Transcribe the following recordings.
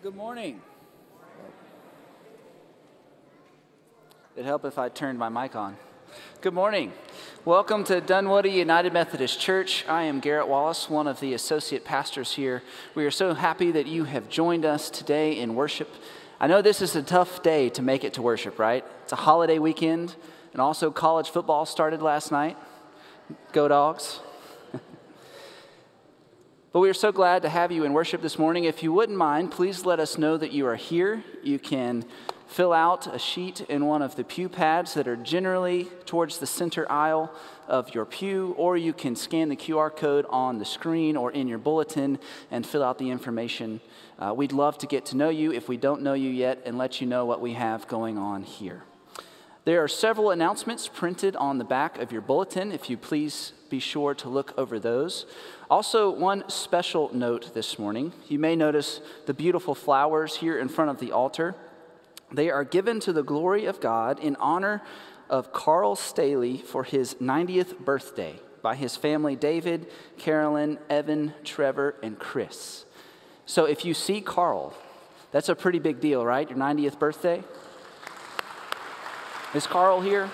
Good morning. It'd help if I turned my mic on. Good morning. Welcome to Dunwoody United Methodist Church. I am Garrett Wallace, one of the associate pastors here. We are so happy that you have joined us today in worship. I know this is a tough day to make it to worship, right? It's a holiday weekend, and also college football started last night. Go Dogs. But we are so glad to have you in worship this morning. If you wouldn't mind, please let us know that you are here. You can fill out a sheet in one of the pew pads that are generally towards the center aisle of your pew, or you can scan the QR code on the screen or in your bulletin and fill out the information. We'd love to get to know you if we don't know you yet and let you know what we have going on here. There are several announcements printed on the back of your bulletin. If you please be sure to look over those. Also, one special note this morning. You may notice the beautiful flowers here in front of the altar. They are given to the glory of God in honor of Carl Staley for his 90th birthday by his family David, Carolyn, Evan, Trevor, and Chris. So if you see Carl, that's a pretty big deal, right? Your 90th birthday? Is Carl here?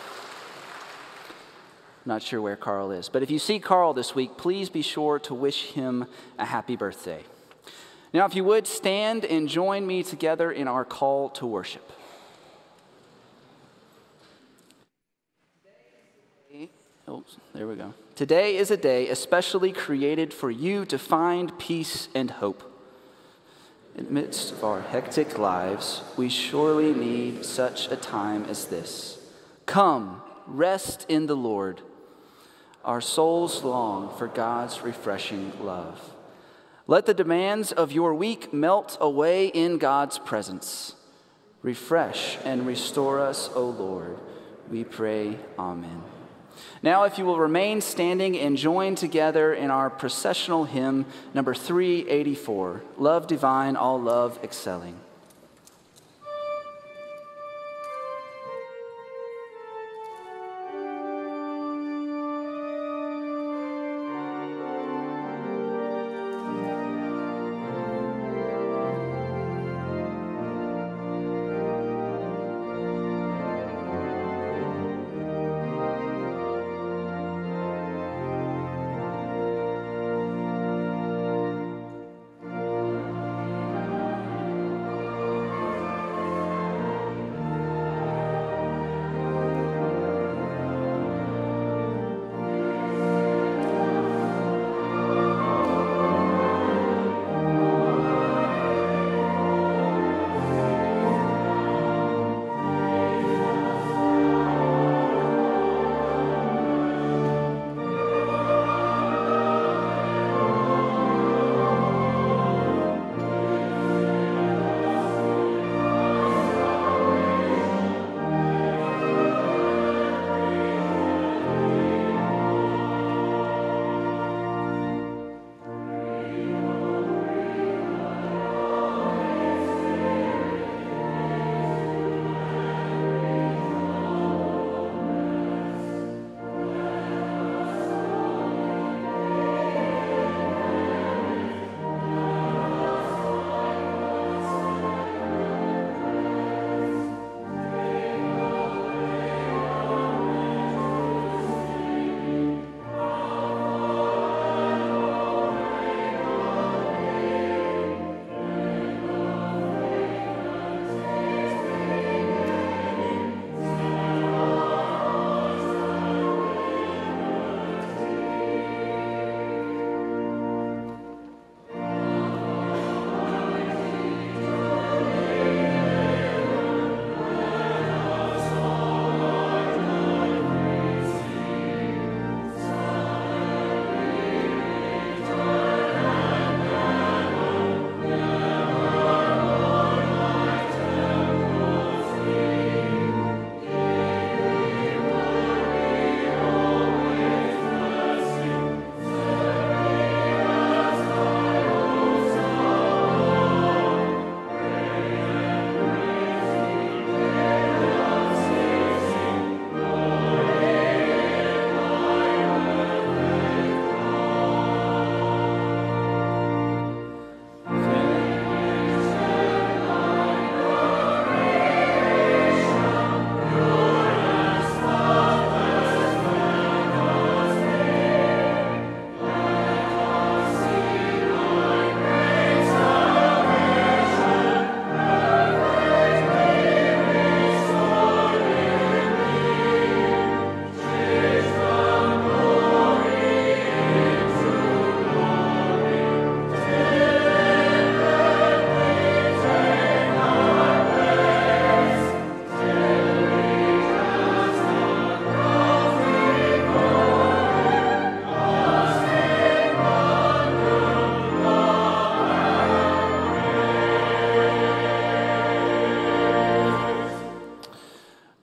Not sure where Carl is. But if you see Carl this week, please be sure to wish him a happy birthday. Now, if you would, stand and join me together in our call to worship. There we go. Today is a day especially created for you to find peace and hope. In the midst of our hectic lives, we surely need such a time as this. Come, rest in the Lord. Our souls long for God's refreshing love. Let the demands of your week melt away in God's presence. Refresh and restore us, O Lord. We pray, Amen. Now, if you will remain standing and join together in our processional hymn, number 384, Love Divine, All Love Excelling.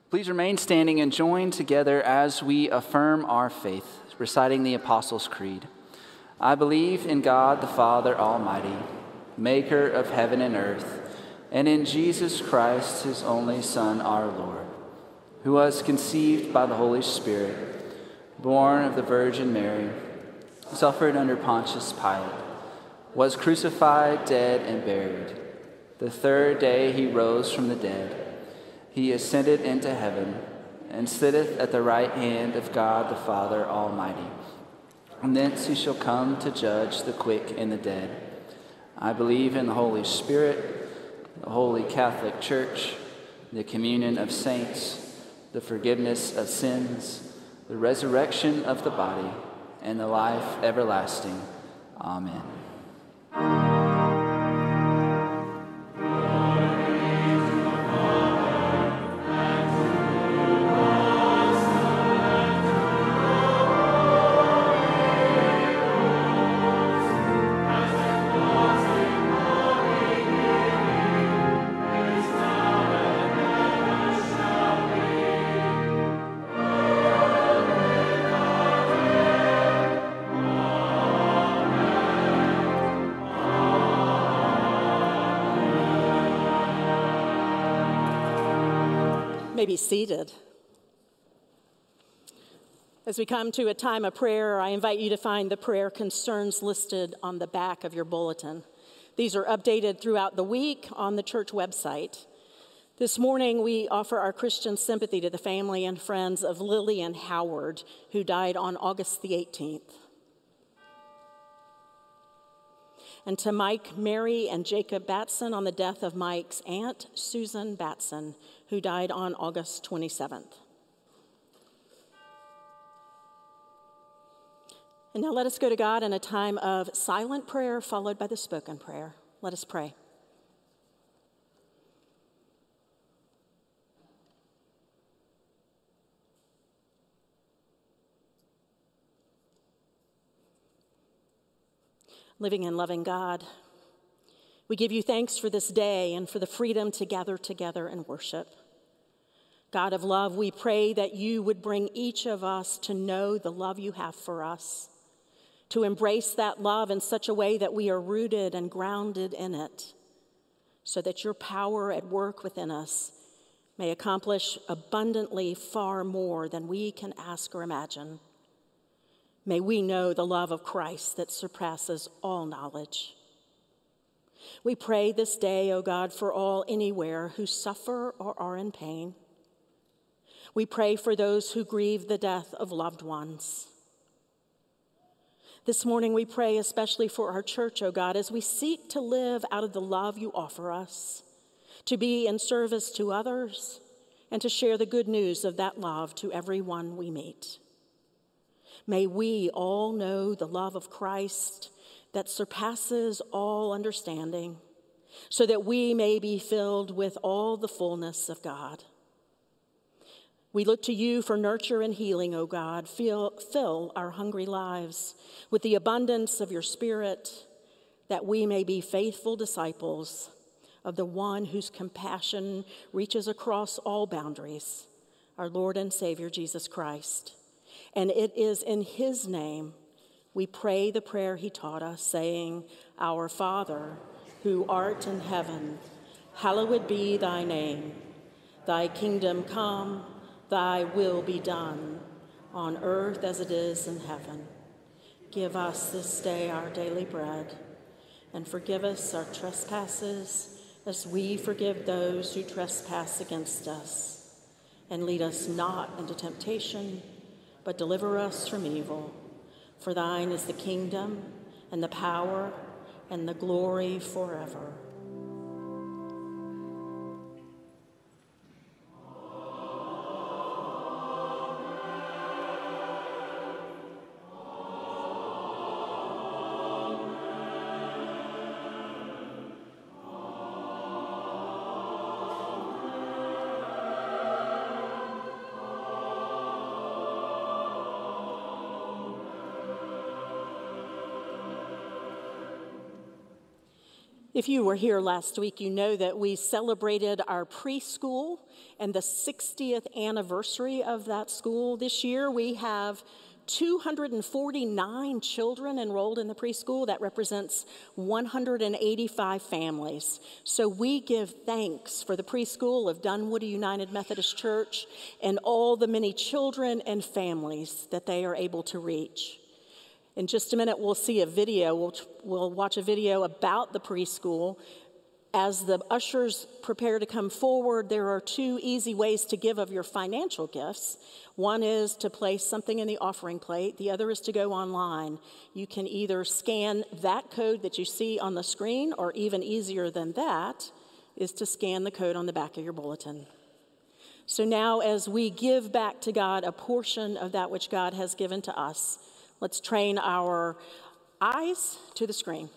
Please remain standing and join together as we affirm our faith, reciting the Apostles' Creed. I believe in God the Father Almighty, maker of heaven and earth, and in Jesus Christ, his only Son, our Lord, who was conceived by the Holy Spirit, born of the Virgin Mary, suffered under Pontius Pilate, was crucified, dead, and buried. The third day he rose from the dead. He ascended into heaven and sitteth at the right hand of God the Father Almighty. And thence he shall come to judge the quick and the dead. I believe in the Holy Spirit, the Holy Catholic Church, the communion of saints, the forgiveness of sins, the resurrection of the body, and the life everlasting. Amen. Be seated. As we come to a time of prayer, I invite you to find the prayer concerns listed on the back of your bulletin. These are updated throughout the week on the church website. This morning, we offer our Christian sympathy to the family and friends of Lillian Howard, who died on August the 18th. And to Mike, Mary, and Jacob Batson on the death of Mike's aunt, Susan Batson, who died on August 27th. And now let us go to God in a time of silent prayer followed by the spoken prayer. Let us pray. Living and loving God, we give you thanks for this day and for the freedom to gather together and worship. God of love, we pray that you would bring each of us to know the love you have for us, to embrace that love in such a way that we are rooted and grounded in it, so that your power at work within us may accomplish abundantly far more than we can ask or imagine. May we know the love of Christ that surpasses all knowledge. We pray this day, O God, for all anywhere who suffer or are in pain. We pray for those who grieve the death of loved ones. This morning we pray especially for our church, O God, as we seek to live out of the love you offer us, to be in service to others, and to share the good news of that love to everyone we meet. May we all know the love of Christ that surpasses all understanding, so that we may be filled with all the fullness of God. We look to you for nurture and healing, O God. Fill our hungry lives with the abundance of your Spirit, that we may be faithful disciples of the one whose compassion reaches across all boundaries, our Lord and Savior, Jesus Christ. And it is in his name we pray the prayer he taught us, saying, Our Father, who art in heaven, hallowed be thy name. Thy kingdom come, thy will be done, on earth as it is in heaven. Give us this day our daily bread, and forgive us our trespasses as we forgive those who trespass against us. And lead us not into temptation, but deliver us from evil. For thine is the kingdom, and the power, and the glory forever. If you were here last week, you know that we celebrated our preschool and the 60th anniversary of that school. This year we have 249 children enrolled in the preschool. That represents 185 families. So we give thanks for the preschool of Dunwoody United Methodist Church and all the many children and families that they are able to reach. In just a minute, we'll see a video. We'll watch a video about the preschool. As the ushers prepare to come forward, there are two easy ways to give of your financial gifts. One is to place something in the offering plate. The other is to go online. You can either scan that code that you see on the screen, or even easier than that is to scan the code on the back of your bulletin. So now, as we give back to God a portion of that which God has given to us, let's train our eyes to the screen.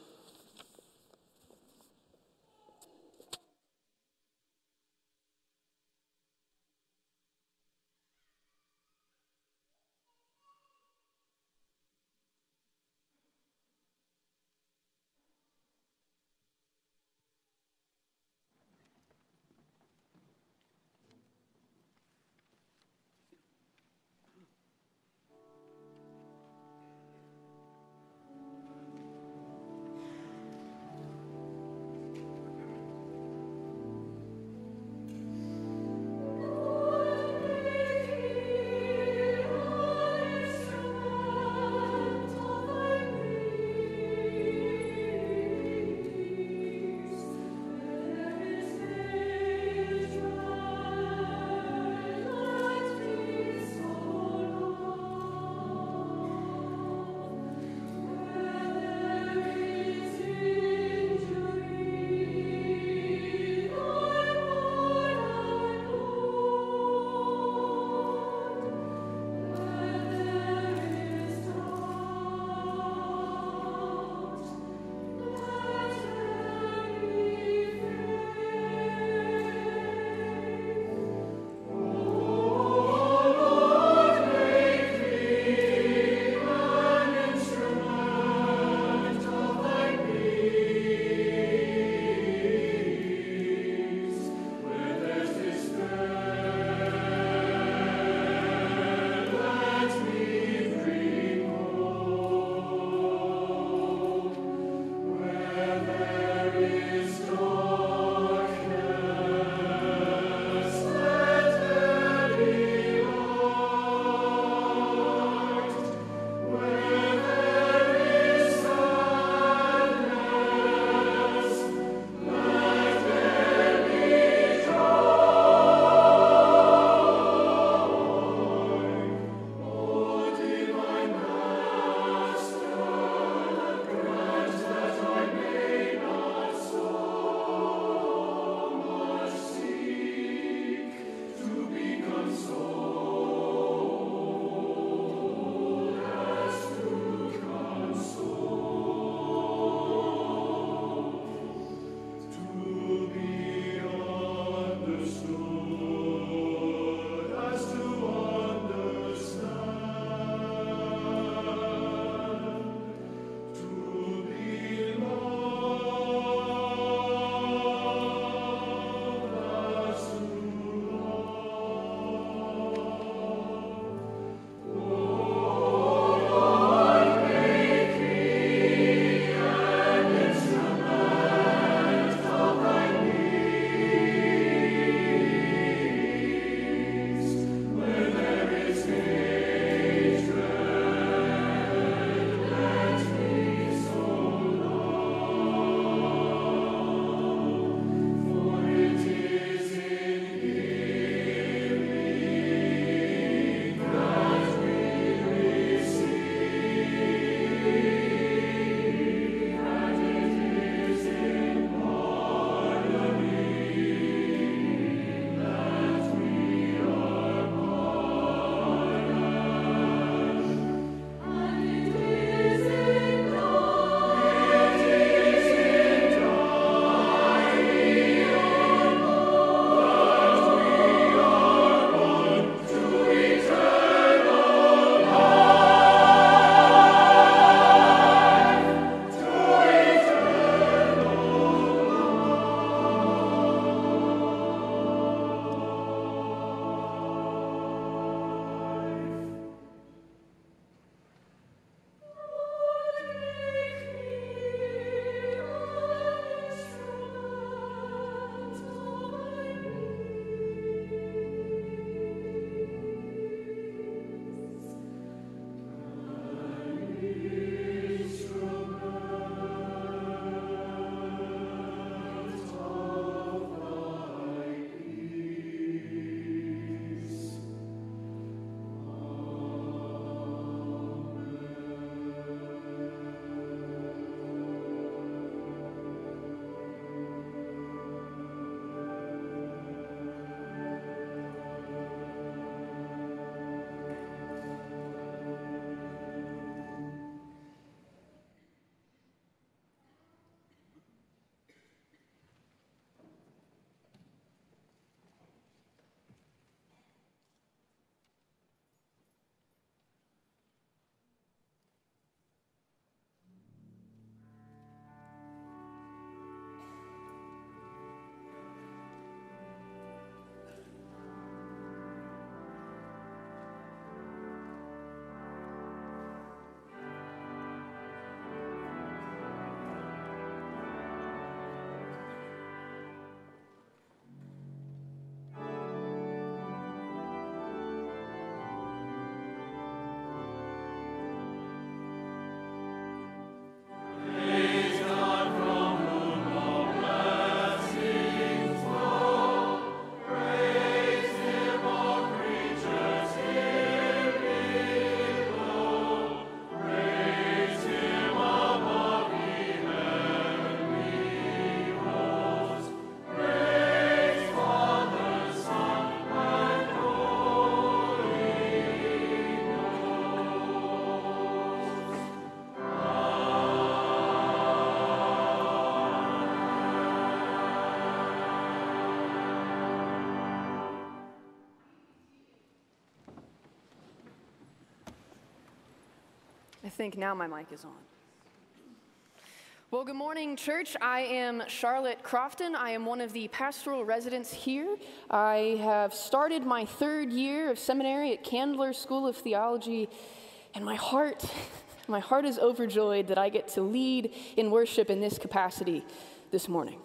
I think now my mic is on. Well, good morning, church. I am Charlotte Crofton. I am one of the pastoral residents here. I have started my 3rd year of seminary at Candler School of Theology, and my heart is overjoyed that I get to lead in worship in this capacity this morning.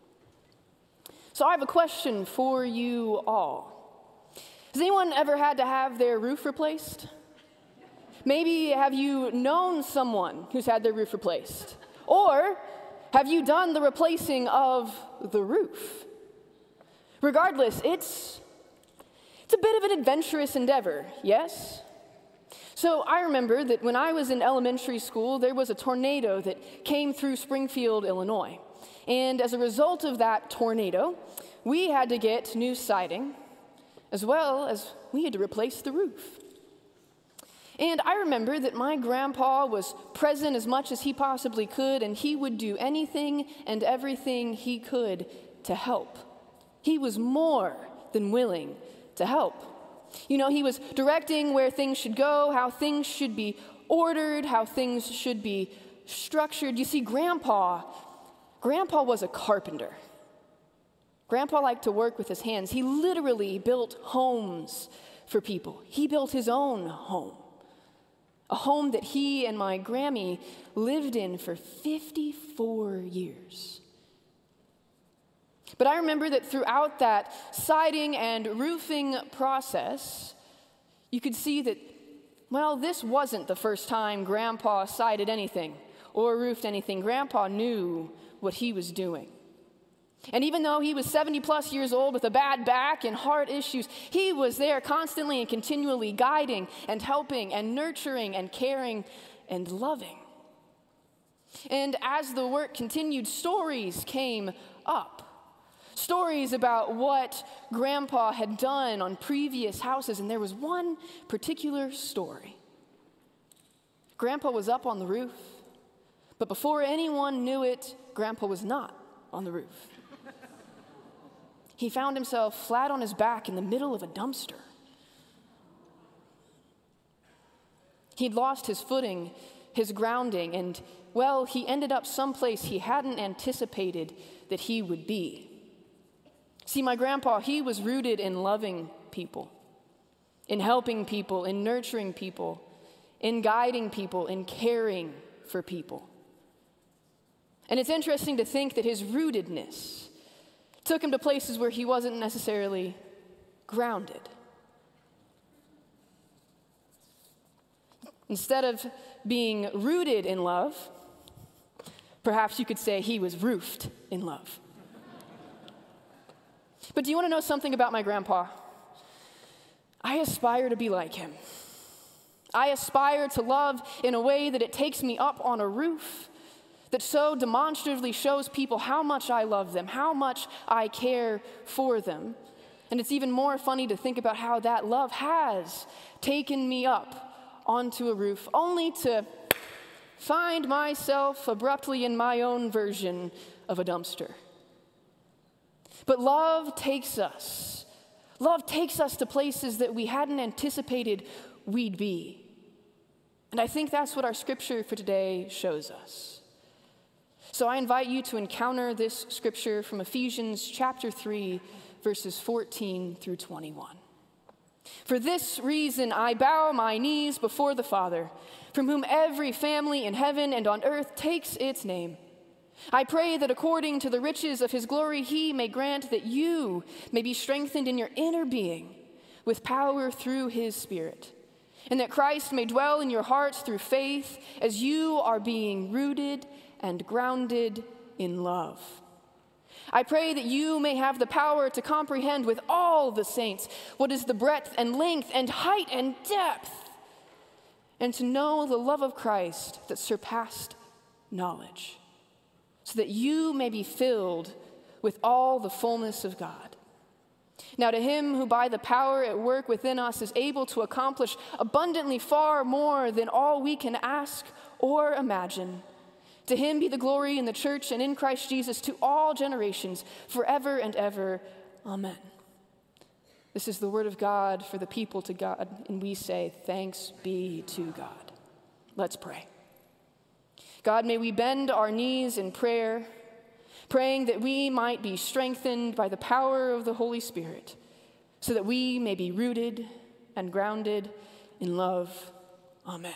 So I have a question for you all. Has anyone ever had to have their roof replaced? Maybe have you known someone who's had their roof replaced? Or have you done the replacing of the roof? Regardless, it's a bit of an adventurous endeavor, yes? So I remember that when I was in elementary school, there was a tornado that came through Springfield, Illinois. And as a result of that tornado, we had to get new siding, as well as we had to replace the roof. And I remember that my grandpa was present as much as he possibly could, and he would do anything and everything he could to help. He was more than willing to help. You know, he was directing where things should go, how things should be ordered, how things should be structured. You see, Grandpa was a carpenter. Grandpa liked to work with his hands. He literally built homes for people. He built his own home. A home that he and my Grammy lived in for 54 years. But I remember that throughout that siding and roofing process, you could see that, well, this wasn't the first time Grandpa sided anything or roofed anything. Grandpa knew what he was doing. And even though he was 70-plus years old with a bad back and heart issues, he was there constantly and continually guiding and helping and nurturing and caring and loving. And as the work continued, stories came up. Stories about what Grandpa had done on previous houses, and there was one particular story. Grandpa was up on the roof, but before anyone knew it, Grandpa was not on the roof. He found himself flat on his back in the middle of a dumpster. He'd lost his footing, his grounding, and, well, he ended up someplace he hadn't anticipated that he would be. See, my grandpa, he was rooted in loving people, in helping people, in nurturing people, in guiding people, in caring for people. And it's interesting to think that his rootedness took him to places where he wasn't necessarily grounded. Instead of being rooted in love, perhaps you could say he was roofed in love. But do you want to know something about my grandpa? I aspire to be like him. I aspire to love in a way that it takes me up on a roof, that so demonstratively shows people how much I love them, how much I care for them. And it's even more funny to think about how that love has taken me up onto a roof, only to find myself abruptly in my own version of a dumpster. But love takes us to places that we hadn't anticipated we'd be. And I think that's what our scripture for today shows us. So I invite you to encounter this scripture from Ephesians chapter 3, verses 14 through 21. For this reason I bow my knees before the Father, from whom every family in heaven and on earth takes its name. I pray that according to the riches of his glory, he may grant that you may be strengthened in your inner being with power through his Spirit, and that Christ may dwell in your hearts through faith as you are being rooted and grounded in love. I pray that you may have the power to comprehend with all the saints what is the breadth and length and height and depth, and to know the love of Christ that surpassed knowledge, so that you may be filled with all the fullness of God. Now to him who by the power at work within us is able to accomplish abundantly far more than all we can ask or imagine, to him be the glory in the church and in Christ Jesus to all generations, forever and ever. Amen. This is the word of God for the people to God, and we say, thanks be to God. Let's pray. God, may we bend our knees in prayer, praying that we might be strengthened by the power of the Holy Spirit, so that we may be rooted and grounded in love. Amen.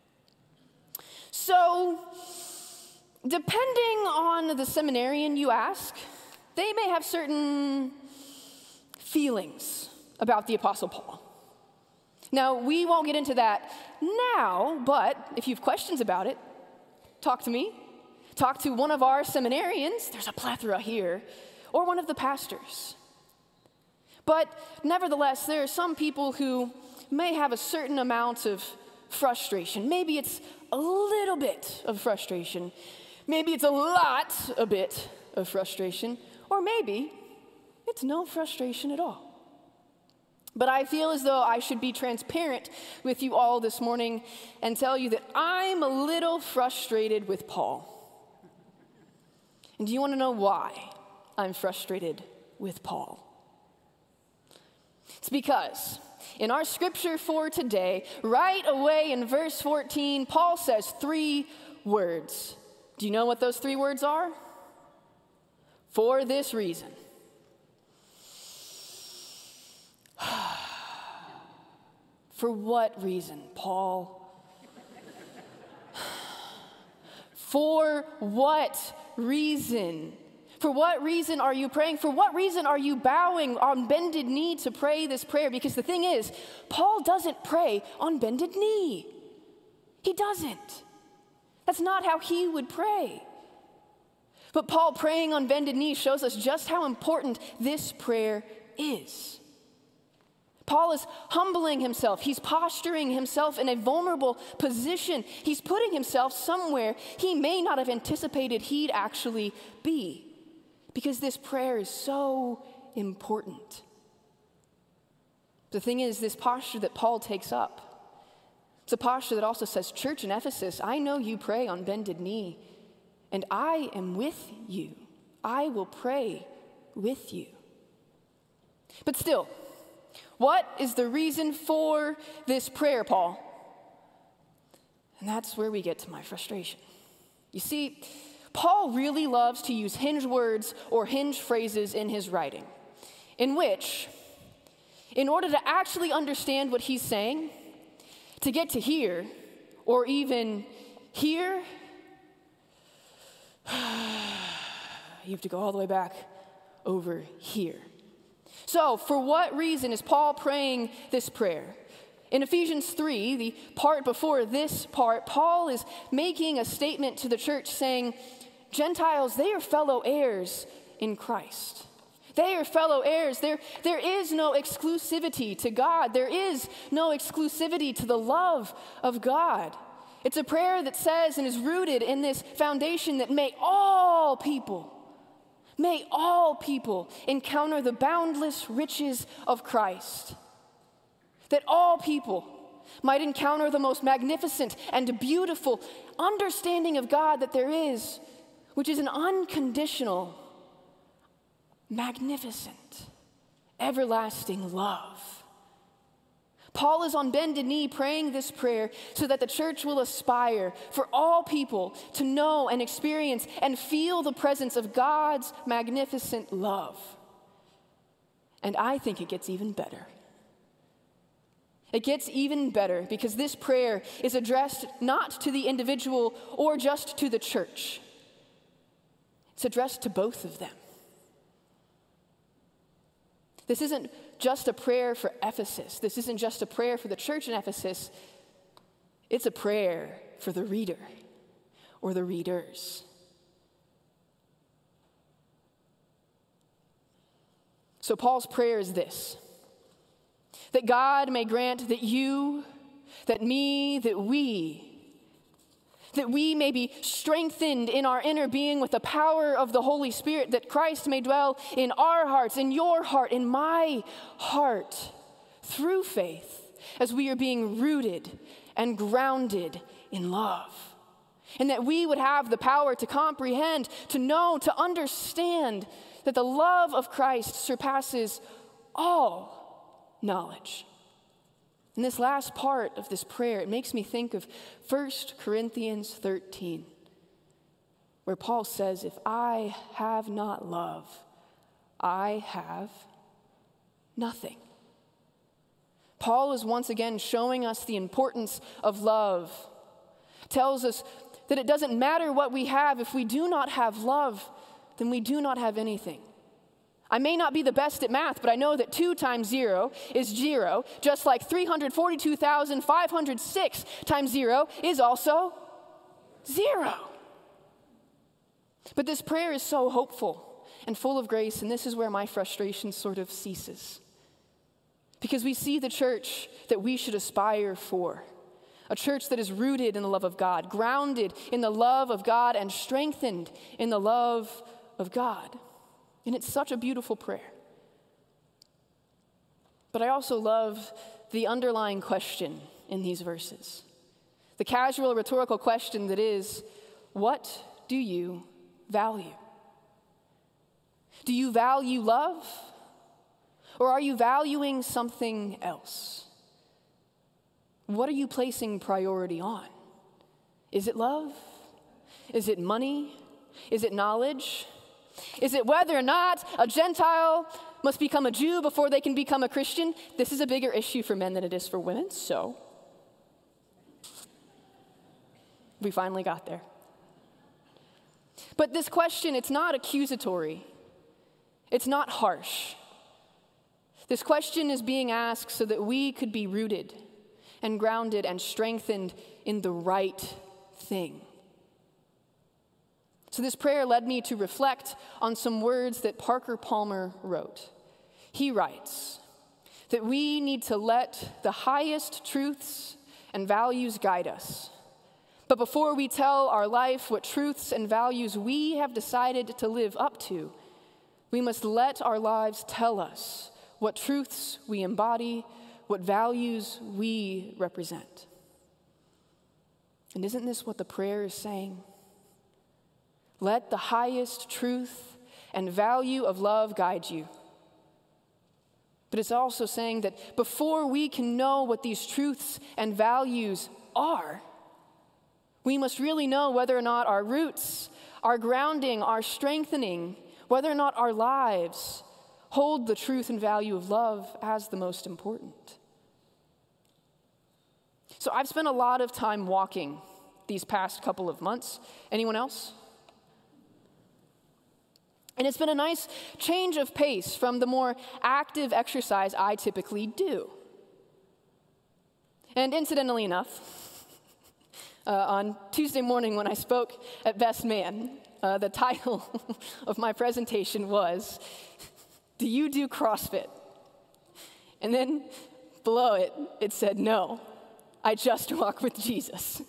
So, depending on the seminarian you ask, they may have certain feelings about the Apostle Paul. Now, we won't get into that now, but if you have questions about it, talk to me. Talk to one of our seminarians, there's a plethora here, or one of the pastors. But nevertheless, there are some people who may have a certain amount of frustration. Maybe it's a little bit of frustration. Maybe it's a bit of frustration. Or maybe it's no frustration at all. But I feel as though I should be transparent with you all this morning and tell you that I'm a little frustrated with Paul. And do you want to know why I'm frustrated with Paul? It's because in our scripture for today, right away in verse 14, Paul says 3 words. Do you know what those 3 words are? For this reason. For what reason, Paul? For what reason? For what reason are you praying? For what reason are you bowing on bended knee to pray this prayer? Because the thing is, Paul doesn't pray on bended knee. He doesn't. That's not how he would pray. But Paul praying on bended knee shows us just how important this prayer is. Paul is humbling himself. He's posturing himself in a vulnerable position. He's putting himself somewhere he may not have anticipated he'd actually be, because this prayer is so important. The thing is, this posture that Paul takes up, it's a posture that also says, Church in Ephesus, I know you pray on bended knee, and I am with you. I will pray with you. But still, what is the reason for this prayer, Paul? And that's where we get to my frustration. You see, Paul really loves to use hinge words or hinge phrases in his writing, in which, in order to actually understand what he's saying, to get to here, or even here, you have to go all the way back over here. So, for what reason is Paul praying this prayer? In Ephesians 3, the part before this part, Paul is making a statement to the church saying, Gentiles, they are fellow heirs in Christ. They are fellow heirs. There is no exclusivity to God. There is no exclusivity to the love of God. It's a prayer that says and is rooted in this foundation that may all people encounter the boundless riches of Christ. That all people might encounter the most magnificent and beautiful understanding of God that there is, which is an unconditional, magnificent, everlasting love. Paul is on bended knee praying this prayer so that the church will aspire for all people to know and experience and feel the presence of God's magnificent love. And I think it gets even better. It gets even better because this prayer is addressed not to the individual or just to the church. It's addressed to both of them. This isn't just a prayer for Ephesus. This isn't just a prayer for the church in Ephesus. It's a prayer for the reader or the readers. So Paul's prayer is this: that God may grant that you, that me, that we may be strengthened in our inner being with the power of the Holy Spirit, that Christ may dwell in our hearts, in your heart, in my heart, through faith, as we are being rooted and grounded in love. And that we would have the power to comprehend, to know, to understand that the love of Christ surpasses all knowledge. And this last part of this prayer, it makes me think of 1 Corinthians 13, where Paul says, if I have not love, I have nothing. Paul is once again showing us the importance of love. Tells us that it doesn't matter what we have. If we do not have love, then we do not have anything. I may not be the best at math, but I know that 2 times 0 is 0, just like 342,506 times 0 is also 0. But this prayer is so hopeful and full of grace, and this is where my frustration sort of ceases. Because we see the church that we should aspire for, a church that is rooted in the love of God, grounded in the love of God, and strengthened in the love of God. And it's such a beautiful prayer. But I also love the underlying question in these verses. The casual rhetorical question that is, what do you value? Do you value love? Or are you valuing something else? What are you placing priority on? Is it love? Is it money? Is it knowledge? Is it whether or not a Gentile must become a Jew before they can become a Christian? This is a bigger issue for men than it is for women, so we finally got there. But this question, it's not accusatory. It's not harsh. This question is being asked so that we could be rooted and grounded and strengthened in the right thing. So this prayer led me to reflect on some words that Parker Palmer wrote. He writes that we need to let the highest truths and values guide us. But before we tell our life what truths and values we have decided to live up to, we must let our lives tell us what truths we embody, what values we represent. And isn't this what the prayer is saying? Let the highest truth and value of love guide you. But it's also saying that before we can know what these truths and values are, we must really know whether or not our roots, our grounding, our strengthening, whether or not our lives hold the truth and value of love as the most important. So I've spent a lot of time walking these past couple of months. Anyone else? And it's been a nice change of pace from the more active exercise I typically do. And incidentally enough, on Tuesday morning when I spoke at Best Man, the title of my presentation was, "Do you do CrossFit?" And then below it, it said, "No, I just walk with Jesus."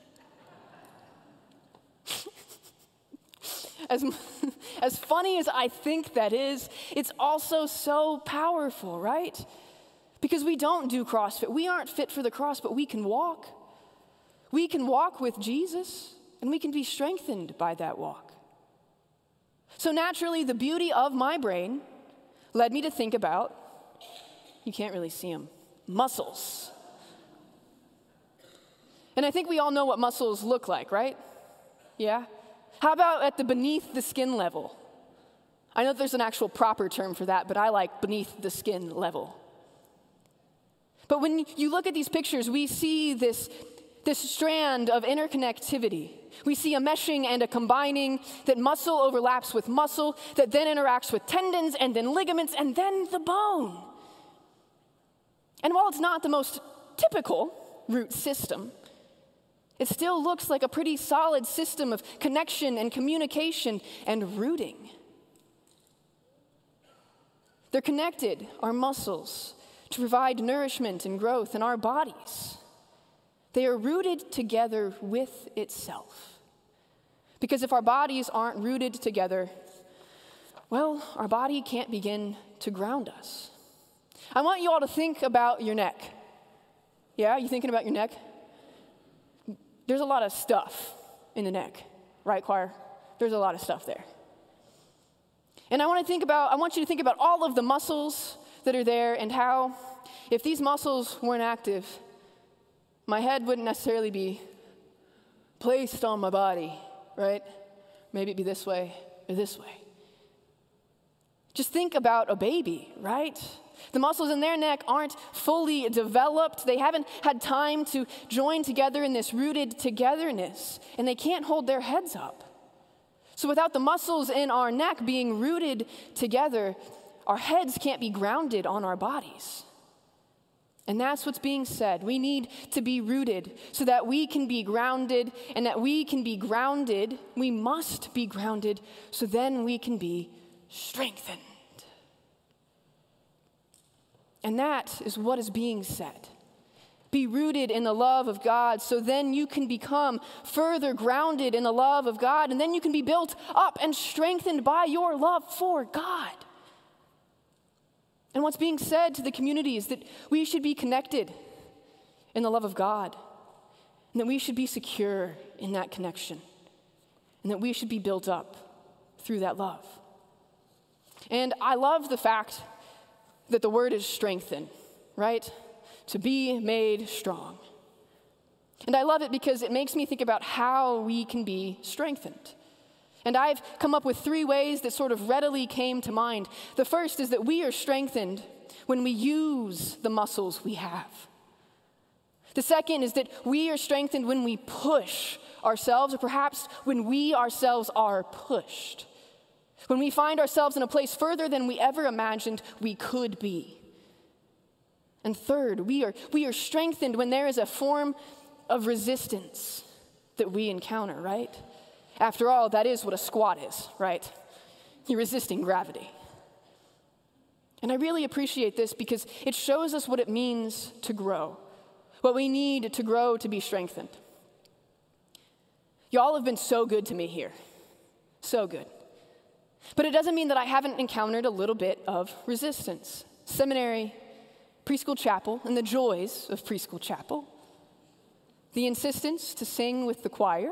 As funny as I think that is, it's also so powerful, right? Because we don't do CrossFit. We aren't fit for the cross, but we can walk. We can walk with Jesus, and we can be strengthened by that walk. So naturally, the beauty of my brain led me to think about, you can't really see them, muscles. And I think we all know what muscles look like, right? Yeah? How about at the beneath the skin level? I know there's an actual proper term for that, but I like beneath the skin level. But when you look at these pictures, we see this strand of interconnectivity. We see a meshing and a combining, that muscle overlaps with muscle, that then interacts with tendons and then ligaments and then the bone. And while it's not the most typical root system, it still looks like a pretty solid system of connection and communication and rooting. They're connected, our muscles, to provide nourishment and growth in our bodies. They are rooted together with itself. Because if our bodies aren't rooted together, well, our body can't begin to ground us. I want you all to think about your neck. Yeah, you thinking about your neck? There's a lot of stuff in the neck, right, choir? There's a lot of stuff there. And I want you to think about all of the muscles that are there and how if these muscles weren't active, my head wouldn't necessarily be placed on my body, right? Maybe it'd be this way or this way. Just think about a baby, right? The muscles in their neck aren't fully developed. They haven't had time to join together in this rooted togetherness, and they can't hold their heads up. So without the muscles in our neck being rooted together, our heads can't be grounded on our bodies. And that's what's being said. We need to be rooted so that we can be grounded, and that we can be grounded, we must be grounded, so then we can be strengthened. And that is what is being said. Be rooted in the love of God, so then you can become further grounded in the love of God, and then you can be built up and strengthened by your love for God. And what's being said to the community is that we should be connected in the love of God, and that we should be secure in that connection, and that we should be built up through that love. And I love the fact that the word is strengthen, right? To be made strong. And I love it because it makes me think about how we can be strengthened. And I've come up with 3 ways that sort of readily came to mind. The first is that we are strengthened when we use the muscles we have. The second is that we are strengthened when we push ourselves, or perhaps when we ourselves are pushed. When we find ourselves in a place further than we ever imagined we could be. And third, we are strengthened when there is a form of resistance that we encounter, right? After all, that is what a squat is, right? You're resisting gravity. And I really appreciate this because it shows us what it means to grow, what we need to grow to be strengthened. Y'all have been so good to me here, so good. But it doesn't mean that I haven't encountered a little bit of resistance. Seminary, preschool chapel, and the joys of preschool chapel. The insistence to sing with the choir.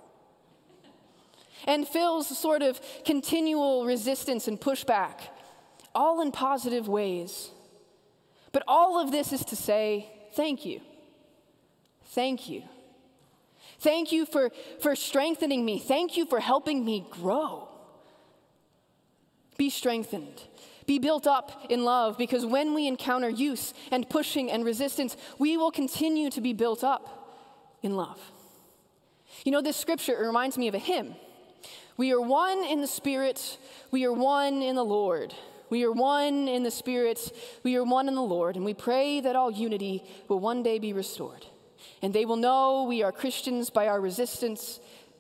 And Phil's sort of continual resistance and pushback, all in positive ways. But all of this is to say, thank you. Thank you. Thank you for strengthening me. Thank you for helping me grow. Be strengthened. Be built up in love, because when we encounter use and pushing and resistance, we will continue to be built up in love. You know, this scripture reminds me of a hymn. We are one in the Spirit, we are one in the Lord. We are one in the Spirit, we are one in the Lord, and we pray that all unity will one day be restored. And they will know we are Christians by our resistance,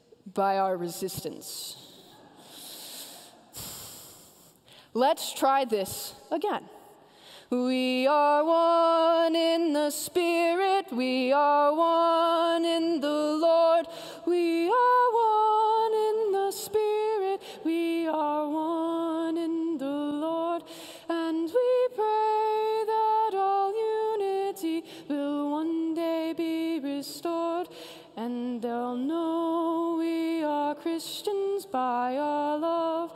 Let's try this again. We are one in the Spirit, we are one in the Lord, we are one in the Spirit, we are one in the Lord, and we pray that all unity will one day be restored, and they'll know we are Christians by our love,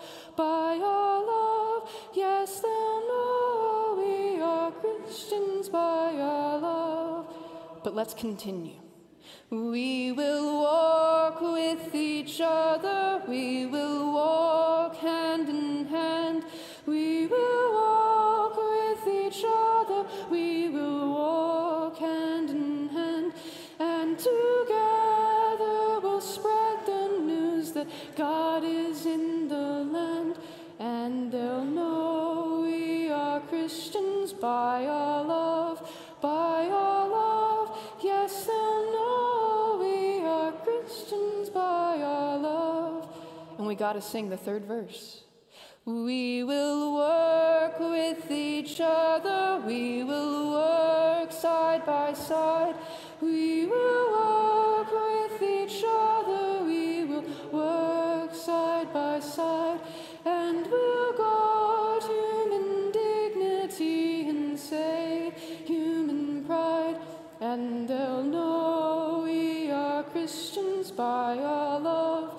yes, they'll know we are Christians by our love. But let's continue. We will walk with each other, we will walk hand in hand, we will walk with each other, we will walk hand in hand, and together we'll spread the news that God is in the land, and they'll know we are Christians by our love, yes, they'll know we are Christians by our love. And we gotta sing the third verse. We will work with each other, we will work side by side, we will walk with each other, we will work side by side, and we'll guard human dignity and save human pride, and they'll know we are Christians by our love,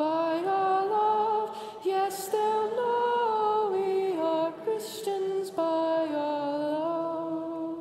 yes, they'll know we are Christians by our love.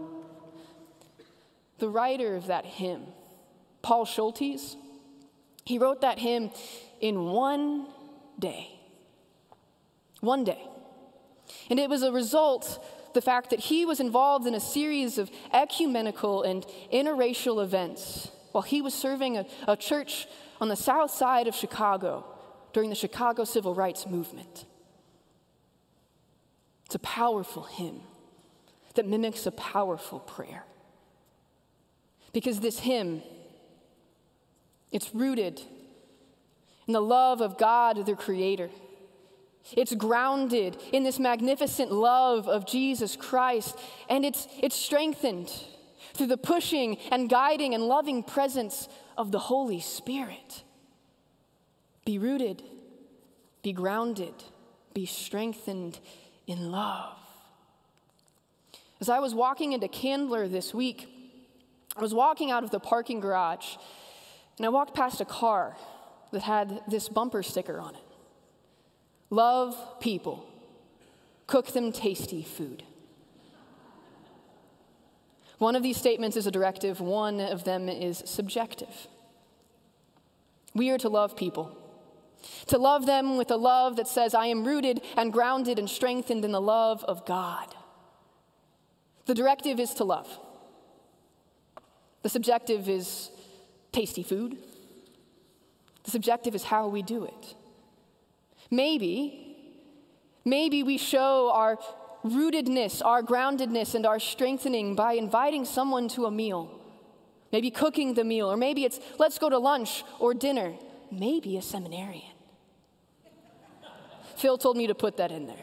the writer of that hymn, Paul Schultes, he wrote that hymn in one day. One day. And it was a result, the fact that he was involved in a series of ecumenical and interracial events while he was serving a church on the south side of Chicago during the Chicago Civil Rights Movement. It's a powerful hymn that mimics a powerful prayer. Because this hymn, it's rooted in the love of God, the Creator. It's grounded in this magnificent love of Jesus Christ, and it's strengthened through the pushing and guiding and loving presence of the Holy Spirit. Be rooted, be grounded, be strengthened in love. As I was walking into Candler this week, I was walking out of the parking garage, and I walked past a car that had this bumper sticker on it. Love people, cook them tasty food. One of these statements is a directive, one of them is subjective. We are to love people, to love them with a love that says, I am rooted and grounded and strengthened in the love of God. The directive is to love. The subjective is tasty food. The subjective is how we do it. Maybe we show our rootedness, our groundedness, and our strengthening by inviting someone to a meal. Maybe cooking the meal, or maybe it's let's go to lunch or dinner. Maybe a seminarian. Phil told me to put that in there.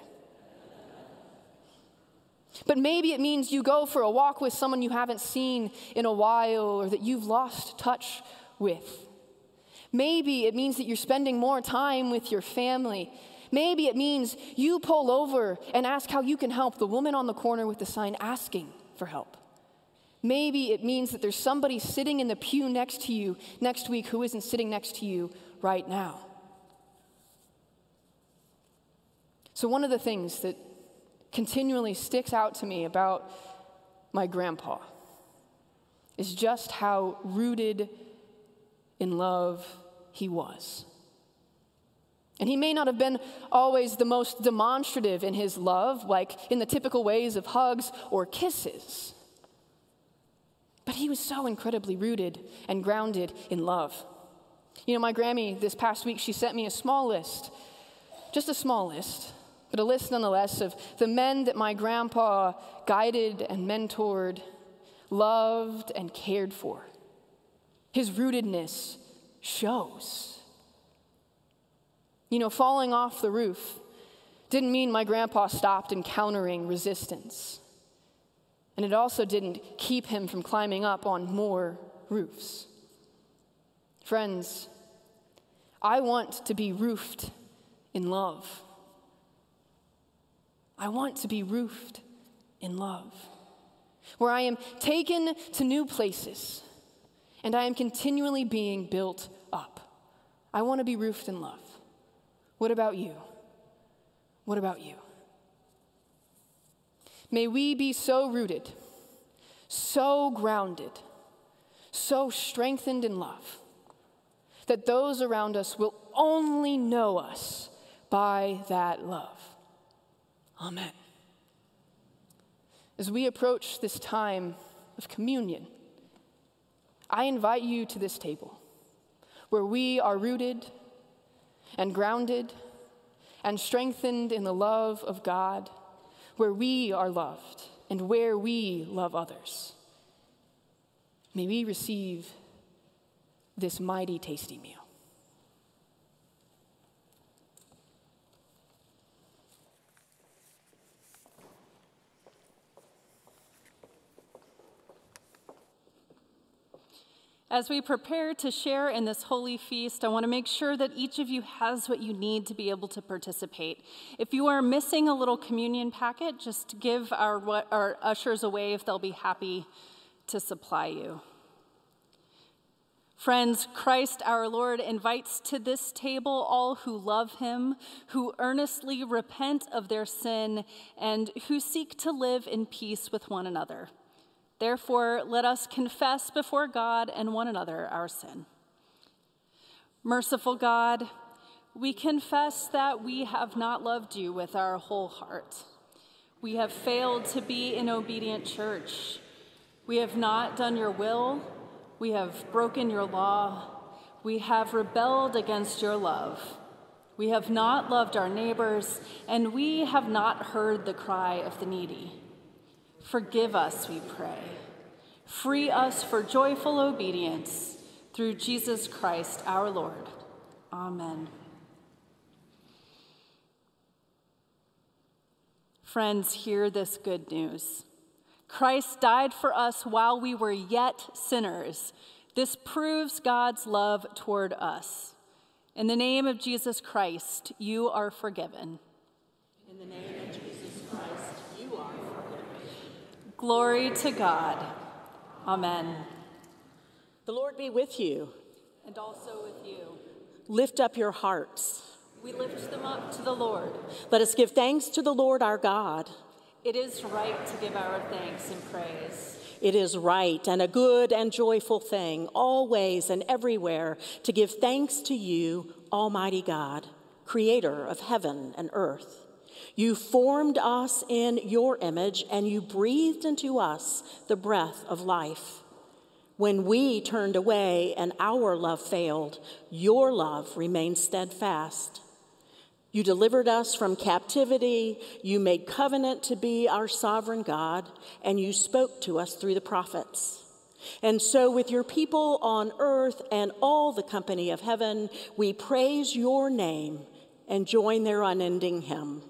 But maybe it means you go for a walk with someone you haven't seen in a while or that you've lost touch with. Maybe it means that you're spending more time with your family. Maybe it means you pull over and ask how you can help the woman on the corner with the sign asking for help. Maybe it means that there's somebody sitting in the pew next to you next week who isn't sitting next to you right now. So one of the things that continually sticks out to me about my grandpa is just how rooted in love he was. And he may not have been always the most demonstrative in his love, like in the typical ways of hugs or kisses. But he was so incredibly rooted and grounded in love. You know, my Grammy this past week, she sent me a small list, just a small list, but a list nonetheless of the men that my grandpa guided and mentored, loved and cared for. His rootedness shows. You know, falling off the roof didn't mean my grandpa stopped encountering resistance. And it also didn't keep him from climbing up on more roofs. Friends, I want to be roofed in love. I want to be roofed in love, where I am taken to new places and I am continually being built up. I want to be roofed in love. What about you? What about you? May we be so rooted, so grounded, so strengthened in love that those around us will only know us by that love. Amen. As we approach this time of communion, I invite you to this table where we are rooted and grounded and strengthened in the love of God, where we are loved and where we love others. May we receive this mighty, tasty meal. As we prepare to share in this holy feast, I want to make sure that each of you has what you need to be able to participate. If you are missing a little communion packet, just give our ushers a wave. They'll be happy to supply you. Friends, Christ our Lord invites to this table all who love him, who earnestly repent of their sin, and who seek to live in peace with one another. Therefore, let us confess before God and one another our sin. Merciful God, we confess that we have not loved you with our whole heart. We have failed to be an obedient church. We have not done your will. We have broken your law. We have rebelled against your love. We have not loved our neighbors, and we have not heard the cry of the needy. Forgive us, we pray. Free us for joyful obedience through Jesus Christ our Lord. Amen. Friends, hear this good news. Christ died for us while we were yet sinners. This proves God's love toward us. In the name of Jesus Christ, you are forgiven. In the name of Jesus Christ, you are forgiven. Glory to God. Amen. The Lord be with you. And also with you. Lift up your hearts. We lift them up to the Lord. Let us give thanks to the Lord our God. It is right to give our thanks and praise. It is right and a good and joyful thing, always and everywhere, to give thanks to you, Almighty God, creator of heaven and earth. You formed us in your image, and you breathed into us the breath of life. When we turned away and our love failed, your love remained steadfast. You delivered us from captivity, you made covenant to be our sovereign God, and you spoke to us through the prophets. And so with your people on earth and all the company of heaven, we praise your name and join their unending hymn.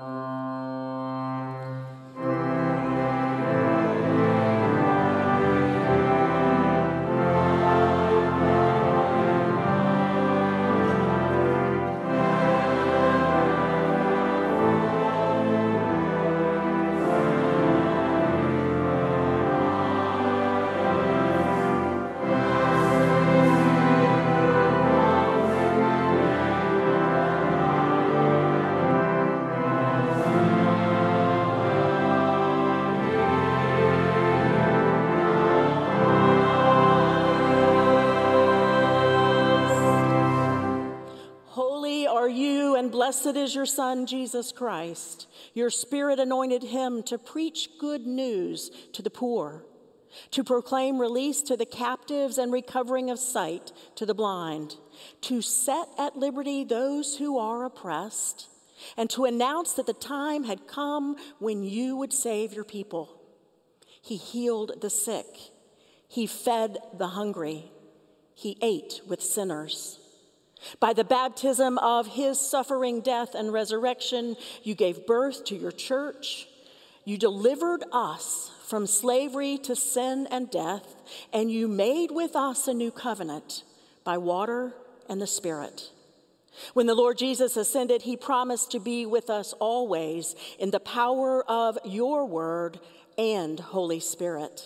Blessed is your Son, Jesus Christ. Your Spirit anointed him to preach good news to the poor, to proclaim release to the captives and recovering of sight to the blind, to set at liberty those who are oppressed, and to announce that the time had come when you would save your people. He healed the sick. He fed the hungry. He ate with sinners. By the baptism of his suffering, death, and resurrection, you gave birth to your church. You delivered us from slavery to sin and death, and you made with us a new covenant by water and the Spirit. When the Lord Jesus ascended, he promised to be with us always in the power of your word and Holy Spirit.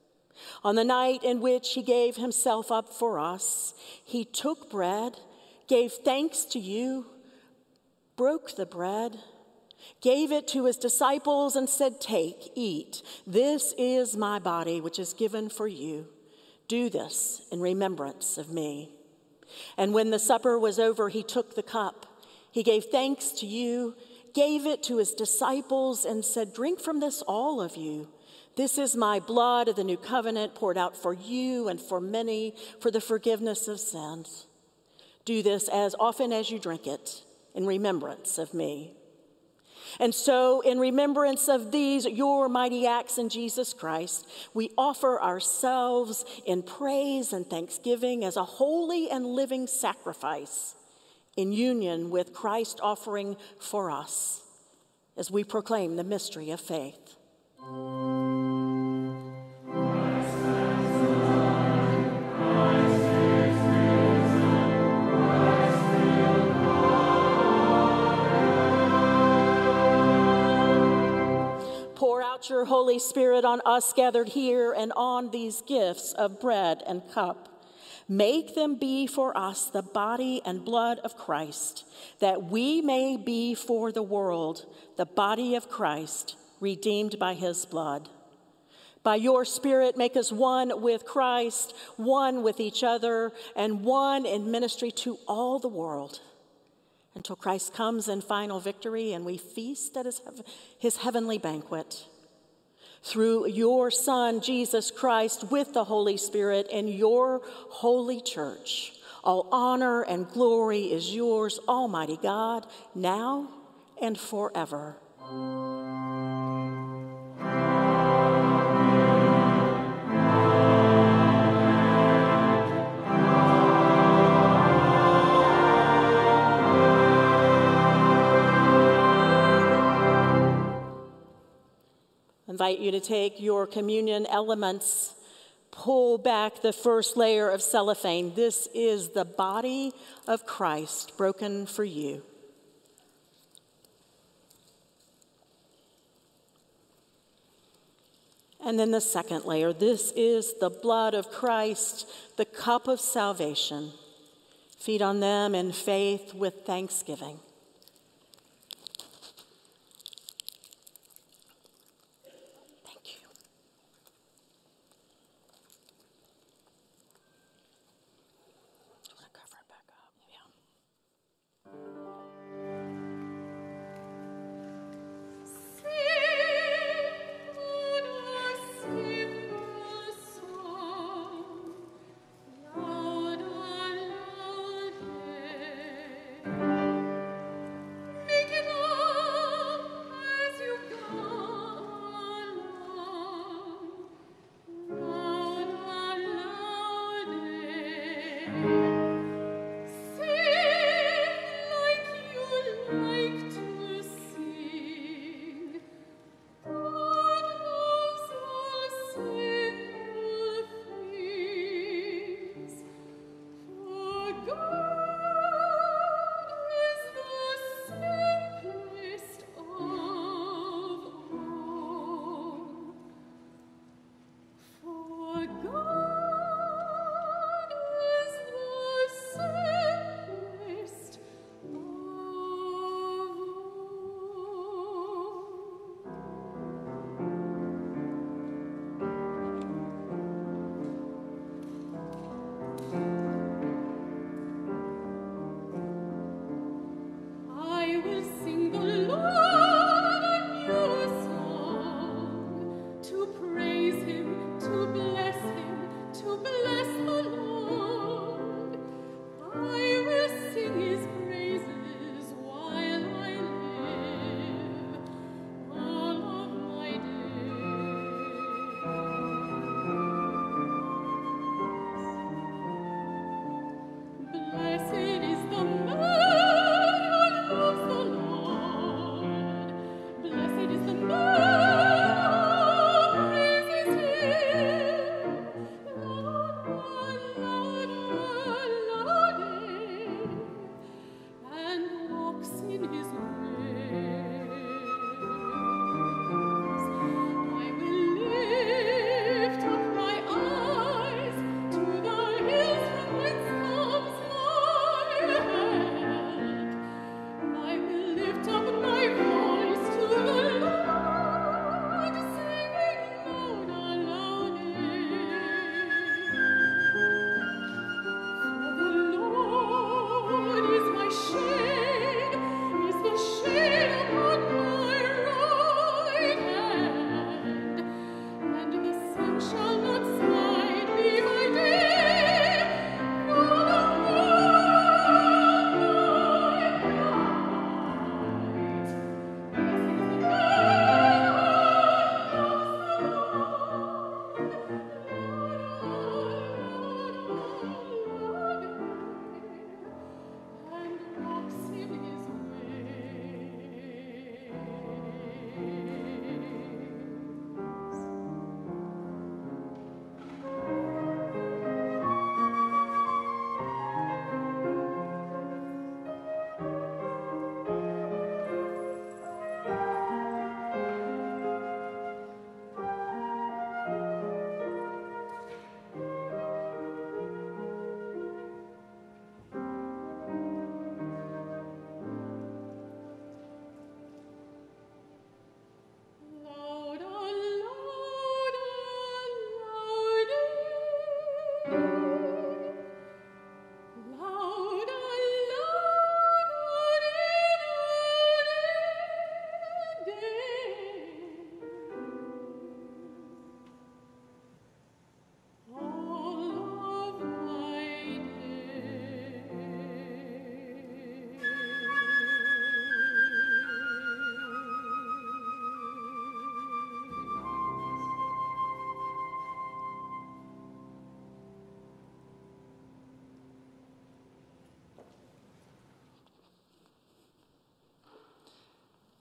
On the night in which he gave himself up for us, he took bread, gave thanks to you, broke the bread, gave it to his disciples and said, "Take, eat. This is my body, which is given for you. Do this in remembrance of me." And when the supper was over, he took the cup. He gave thanks to you, gave it to his disciples and said, "Drink from this, all of you. This is my blood of the new covenant poured out for you and for many for the forgiveness of sins. Do this as often as you drink it in remembrance of me." And so, in remembrance of these, your mighty acts in Jesus Christ, we offer ourselves in praise and thanksgiving as a holy and living sacrifice in union with Christ offering for us as we proclaim the mystery of faith. Your Holy Spirit on us gathered here and on these gifts of bread and cup. Make them be for us the body and blood of Christ, that we may be for the world the body of Christ, redeemed by his blood. By your Spirit, make us one with Christ, one with each other, and one in ministry to all the world, until Christ comes in final victory and we feast at his heavenly banquet. Through your Son, Jesus Christ, with the Holy Spirit and your holy church, all honor and glory is yours, Almighty God, now and forever. I invite you to take your communion elements, pull back the first layer of cellophane. This is the body of Christ broken for you. And then the second layer, this is the blood of Christ, the cup of salvation. Feed on them in faith with thanksgiving.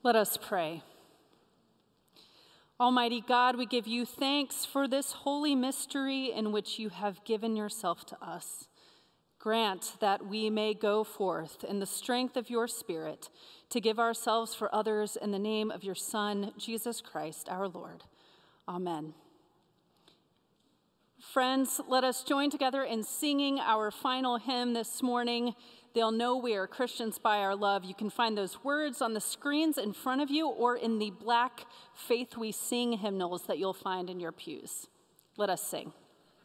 Let us pray. Almighty God, we give you thanks for this holy mystery in which you have given yourself to us. Grant that we may go forth in the strength of your Spirit to give ourselves for others in the name of your Son, Jesus Christ, our Lord. Amen. Friends, let us join together in singing our final hymn this morning. They'll know we are Christians by our love. You can find those words on the screens in front of you or in the black Faith We Sing hymnals that you'll find in your pews. Let us sing.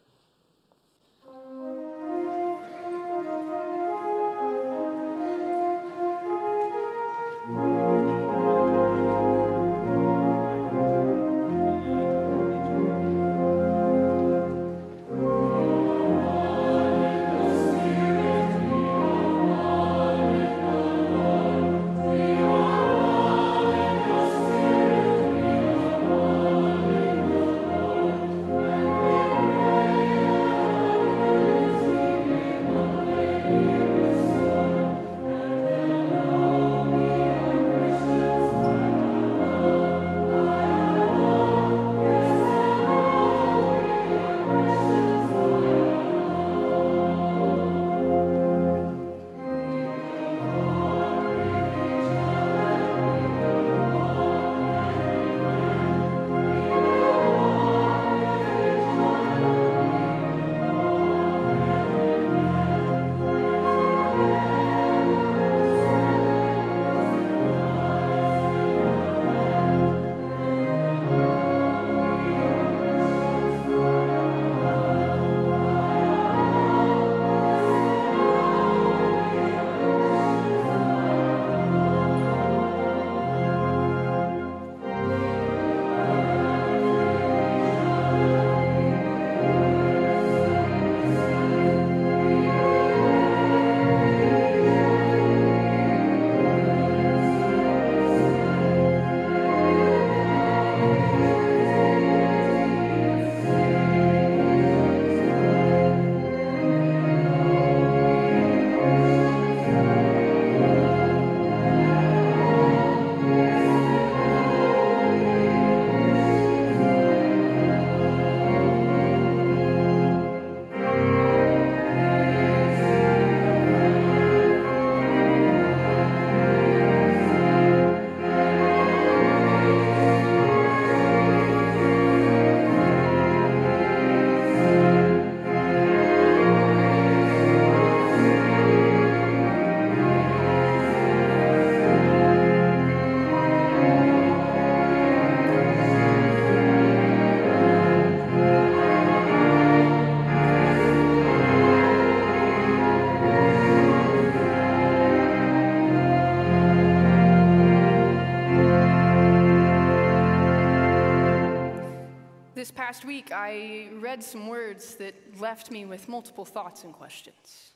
This past week, I read some words that left me with multiple thoughts and questions.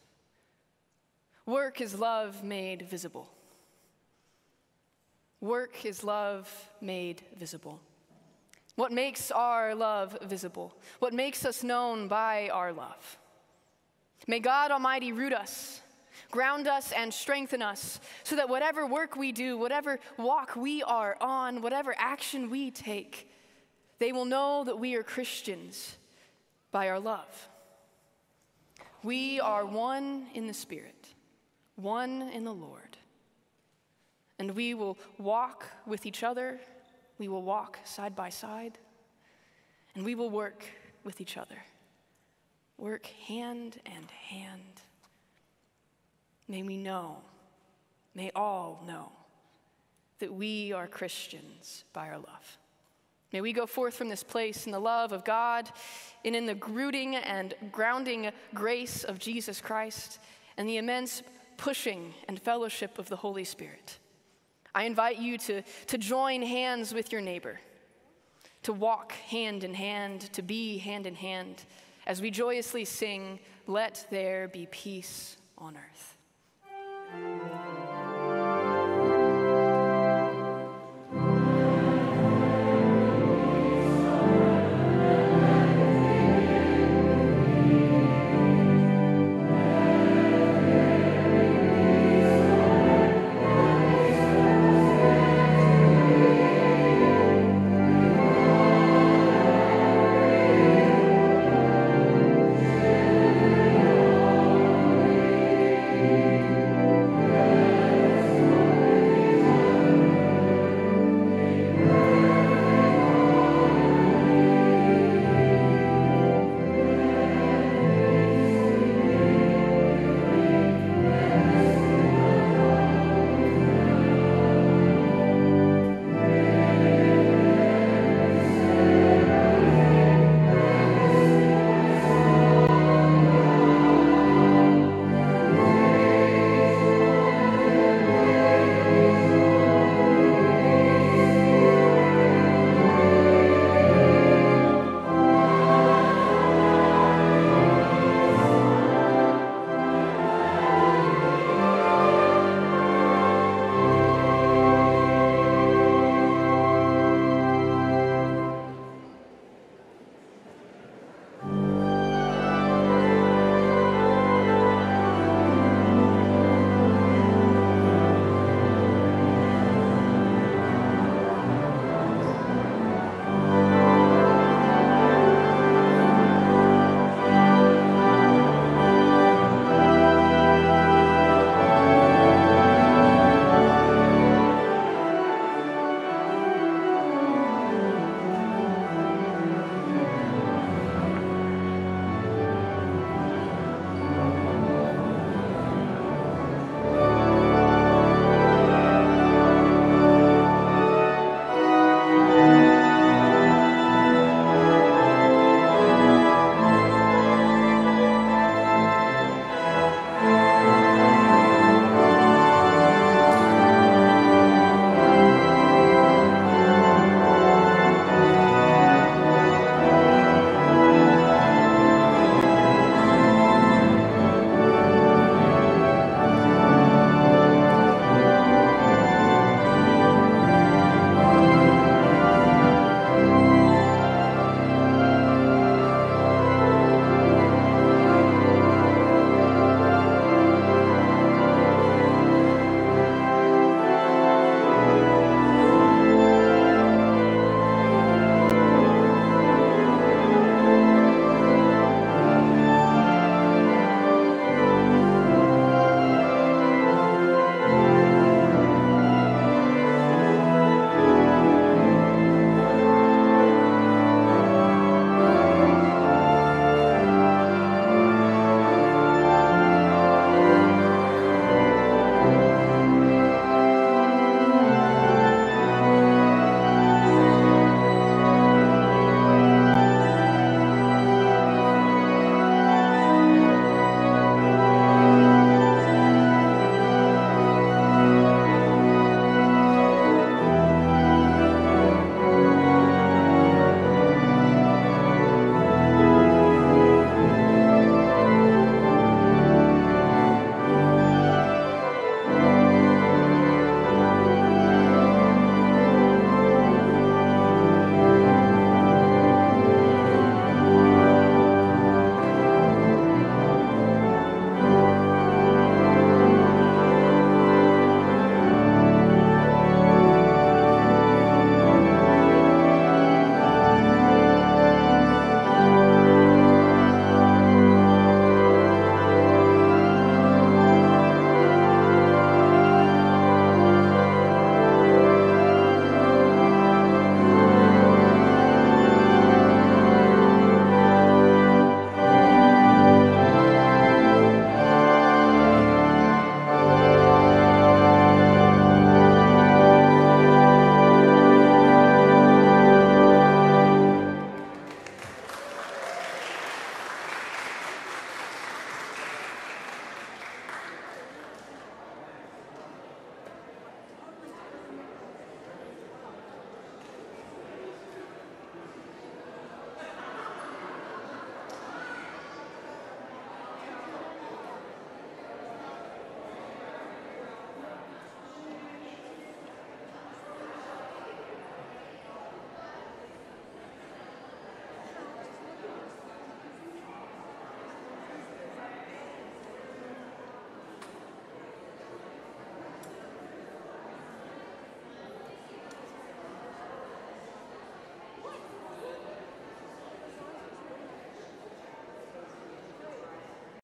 Work is love made visible. Work is love made visible. What makes our love visible? What makes us known by our love? May God Almighty root us, ground us, and strengthen us so that whatever work we do, whatever walk we are on, whatever action we take, they will know that we are Christians by our love. We are one in the Spirit, one in the Lord. And we will walk with each other, we will walk side by side, and we will work with each other. Work hand in hand. May we know, may all know, that we are Christians by our love. May we go forth from this place in the love of God and in the rooting and grounding grace of Jesus Christ and the immense pushing and fellowship of the Holy Spirit. I invite you to join hands with your neighbor, to walk hand in hand, to be hand in hand, as we joyously sing, "Let there be peace on earth."